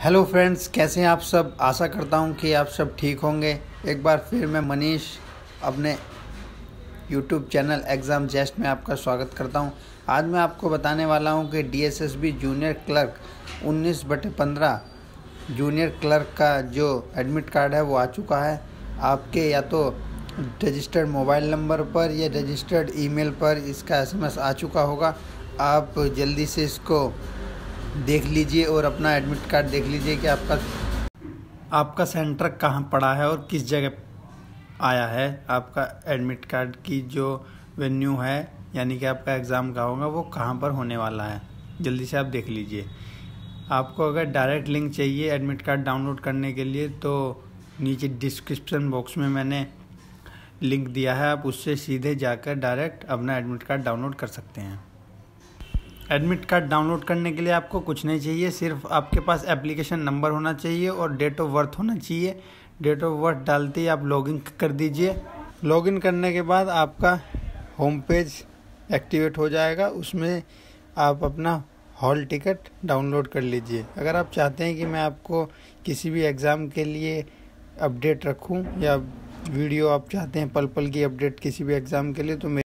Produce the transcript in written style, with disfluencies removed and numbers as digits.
Hello friends, कैसे हैं आप सब। आशा करता हूं कि आप सब ठीक होंगे। एक बार फिर मैं मनीष अपने यूट्यूब चैनल एग्ज़ाम जेस्ट में आपका स्वागत करता हूं। आज मैं आपको बताने वाला हूं कि DSSB junior clerk 19/15 junior clerk का जो एडमिट कार्ड है वो आ चुका है। आपके या तो रजिस्टर्ड मोबाइल नंबर पर या रजिस्टर्ड ईमेल पर इसका एसएमएस आ चुका होगा। आप जल्दी से इसको देख लीजिए और अपना एडमिट कार्ड देख लीजिए कि आपका सेंटर कहाँ पड़ा है और किस जगह आया है। आपका एडमिट कार्ड की जो वेन्यू है यानी कि आपका एग्ज़ाम का होगा वो कहाँ पर होने वाला है, जल्दी से आप देख लीजिए। आपको अगर डायरेक्ट लिंक चाहिए एडमिट कार्ड डाउनलोड करने के लिए तो नीचे डिस्क्रिप्शन बॉक्स में मैंने लिंक दिया है, आप उससे सीधे जाकर डायरेक्ट अपना एडमिट कार्ड डाउनलोड कर सकते हैं। एडमिट कार्ड डाउनलोड करने के लिए आपको कुछ नहीं चाहिए, सिर्फ आपके पास एप्लीकेशन नंबर होना चाहिए और डेट ऑफ बर्थ होना चाहिए। डेट ऑफ बर्थ डालते ही आप लॉगिन कर दीजिए। लॉगिन करने के बाद आपका होम पेज एक्टिवेट हो जाएगा, उसमें आप अपना हॉल टिकट डाउनलोड कर लीजिए। अगर आप चाहते हैं कि मैं आपको किसी भी एग्ज़ाम के लिए अपडेट रखूं या वीडियो आप चाहते हैं पल पल की अपडेट किसी भी एग्ज़ाम के लिए तो